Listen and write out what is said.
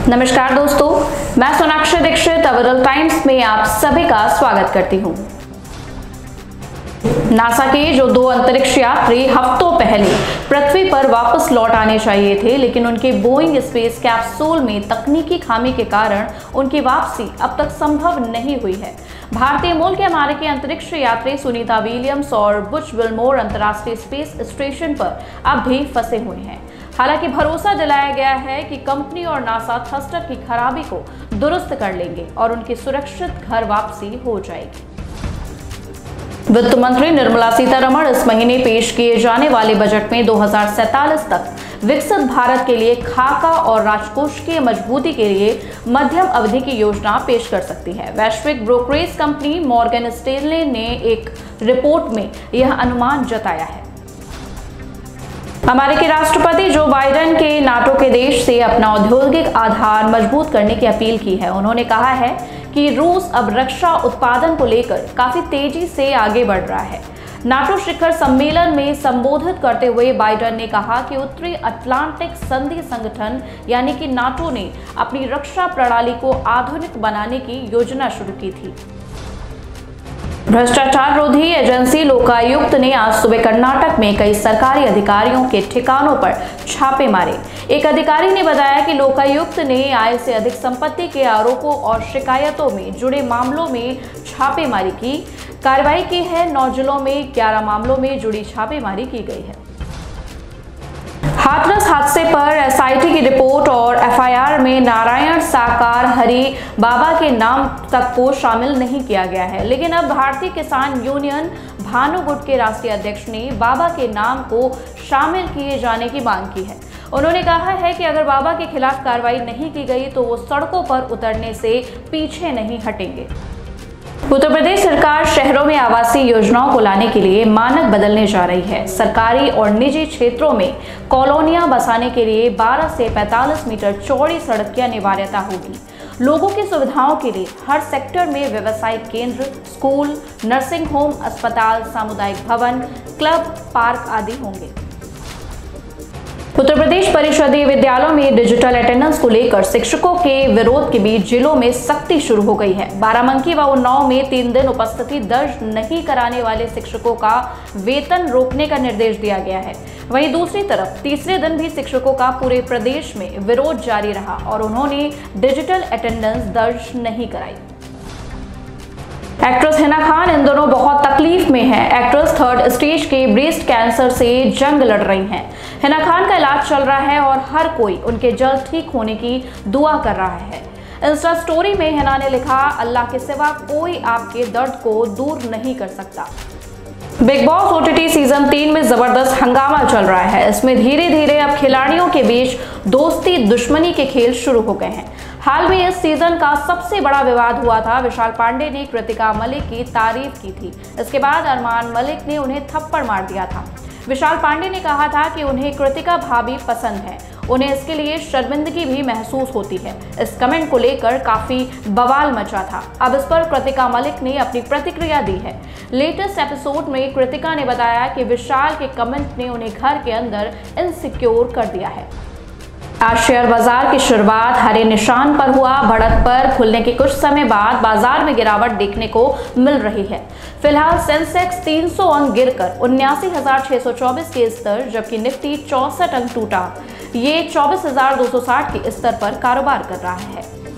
नमस्कार दोस्तों, मैं सोनाक्षी दीक्षित अवरल टाइम्स में आप सभी का स्वागत करती हूं। नासा के जो 2 अंतरिक्ष यात्री हफ्तों पहले पृथ्वी पर वापस लौट आने चाहिए थे, लेकिन उनके बोइंग स्पेस कैप्सूल में तकनीकी खामी के कारण उनकी वापसी अब तक संभव नहीं हुई है। भारतीय मूल के अमेरिकी अंतरिक्ष यात्री सुनीता विलियम्स और बुच विल्मोर अंतर्राष्ट्रीय स्पेस स्टेशन पर अब भी फंसे हुए हैं। हालांकि भरोसा दिलाया गया है कि कंपनी और नासा थस्टर की खराबी को दुरुस्त कर लेंगे और उनकी सुरक्षित घर वापसी हो जाएगी। वित्त मंत्री निर्मला सीतारमण इस महीने पेश किए जाने वाले बजट में 2047 तक विकसित भारत के लिए खाका और राजकोषीय मजबूती के लिए मध्यम अवधि की योजना पेश कर सकती है। वैश्विक ब्रोकरेज कंपनी मॉर्गन स्टैनले ने एक रिपोर्ट में यह अनुमान जताया है। अमेरिकी राष्ट्रपति जो बाइडेन के नाटो के देश से अपना औद्योगिक आधार मजबूत करने की अपील की है। उन्होंने कहा है कि रूस अब रक्षा उत्पादन को लेकर काफी तेजी से आगे बढ़ रहा है। नाटो शिखर सम्मेलन में संबोधित करते हुए बाइडेन ने कहा कि उत्तरी अटलांटिक संधि संगठन यानी कि नाटो ने अपनी रक्षा प्रणाली को आधुनिक बनाने की योजना शुरू की थी। भ्रष्टाचार रोधी एजेंसी लोकायुक्त ने आज सुबह कर्नाटक में कई सरकारी अधिकारियों के ठिकानों पर छापे मारे। एक अधिकारी ने बताया कि लोकायुक्त ने आय से अधिक संपत्ति के आरोपों और शिकायतों में जुड़े मामलों में छापेमारी की कार्रवाई की है। 9 जिलों में 11 मामलों में जुड़ी छापेमारी की गई है। हाथरस हादसे पर एसआईटी की रिपोर्ट और एफआईआर में नारायण साकार हरि बाबा के नाम तक को शामिल नहीं किया गया है, लेकिन अब भारतीय किसान यूनियन भानुगुट के राष्ट्रीय अध्यक्ष ने बाबा के नाम को शामिल किए जाने की मांग की है। उन्होंने कहा है कि अगर बाबा के खिलाफ कार्रवाई नहीं की गई तो वो सड़कों पर उतरने से पीछे नहीं हटेंगे। उत्तर प्रदेश सरकार शहरों में आवासीय योजनाओं को लाने के लिए मानक बदलने जा रही है। सरकारी और निजी क्षेत्रों में कॉलोनियां बसाने के लिए 12 से 45 मीटर चौड़ी सड़क की अनिवार्यता होगी। लोगों की सुविधाओं के लिए हर सेक्टर में व्यावसायिक केंद्र, स्कूल, नर्सिंग होम, अस्पताल, सामुदायिक भवन, क्लब, पार्क आदि होंगे। उत्तर प्रदेश परिषदीय विद्यालयों में डिजिटल अटेंडेंस को लेकर शिक्षकों के विरोध के बीच जिलों में सख्ती शुरू हो गई है। बाराबंकी व उन्नाव में 3 दिन उपस्थिति दर्ज नहीं कराने वाले शिक्षकों का वेतन रोकने का निर्देश दिया गया है। वहीं दूसरी तरफ तीसरे दिन भी शिक्षकों का पूरे प्रदेश में विरोध जारी रहा और उन्होंने डिजिटल अटेंडेंस दर्ज नहीं कराई। एक्ट्रेस हिना खान इन दोनों बहुत तकलीफ में है। एक्ट्रेस 3rd स्टेज के ब्रेस्ट कैंसर से जंग लड़ रही हैं। हिना खान का इलाज चल रहा है और हर कोई उनके जल्द ठीक होने की दुआ कर रहा है। इंस्टा स्टोरी में हिना ने लिखा, अल्लाह के सिवा कोई आपके दर्द को दूर नहीं कर सकता। बिग बॉस OTT सीजन 3 में जबरदस्त हंगामा चल रहा है। इसमें धीरे धीरे अब खिलाड़ियों के बीच दोस्ती दुश्मनी के खेल शुरू हो गए हैं। हाल में इस सीजन का सबसे बड़ा विवाद हुआ था। विशाल पांडे ने कृतिका मलिक की तारीफ की थी। इसके बाद अरमान मलिक ने उन्हें थप्पड़ मार दिया था। विशाल पांडे ने कहा था कि उन्हें कृतिका भाभी पसंद है, उन्हें इसके लिए शर्मिंदगी भी महसूस होती है। इस कमेंट को लेकर काफी बवाल मचा था। अब इस पर कृतिका मलिक ने अपनी प्रतिक्रिया दी है। लेटेस्ट एपिसोड में कृतिका ने बताया कि विशाल के कमेंट ने उन्हें घर के अंदर इनसिक्योर कर दिया है। आज शेयर बाजार की शुरुआत हरे निशान पर हुआ। बढ़त पर खुलने के कुछ समय बाद बाजार में गिरावट देखने को मिल रही है। फिलहाल सेंसेक्स 300 अंक गिरकर 79,624 के स्तर, जबकि निफ्टी 64 अंक टूटा। ये 24,260 के स्तर पर कारोबार कर रहा है।